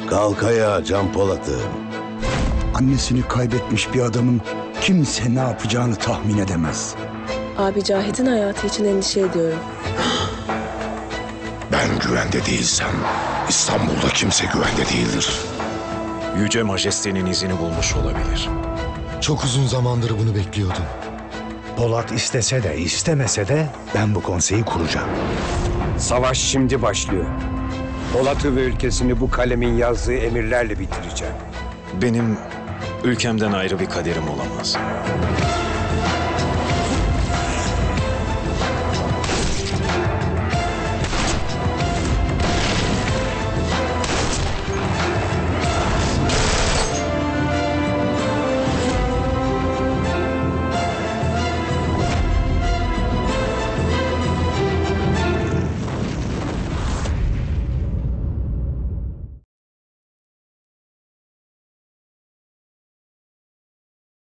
Kalk ayağa Can Polat'ım. Annesini kaybetmiş bir adamın kimse ne yapacağını tahmin edemez. Abi Cahit'in hayatı için endişe ediyorum. Ben güvende değilsem İstanbul'da kimse güvende değildir. Yüce Majestenin izini bulmuş olabilir. Çok uzun zamandır bunu bekliyordum. Polat istese de istemese de ben bu konseyi kuracağım. Savaş şimdi başlıyor. Polat'ı ve ülkesini bu kalemin yazdığı emirlerle bitireceğim. Benim ülkemden ayrı bir kaderim olamaz.